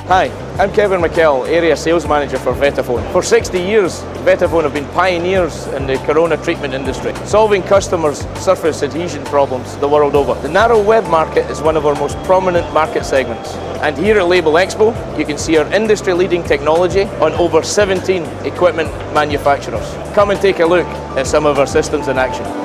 Hi, I'm Kevin McKell, Area Sales Manager for Vetaphone. For 60 years, Vetaphone have been pioneers in the corona treatment industry, solving customers' surface adhesion problems the world over. The narrow web market is one of our most prominent market segments. And here at Label Expo, you can see our industry-leading technology on over 17 equipment manufacturers. Come and take a look at some of our systems in action.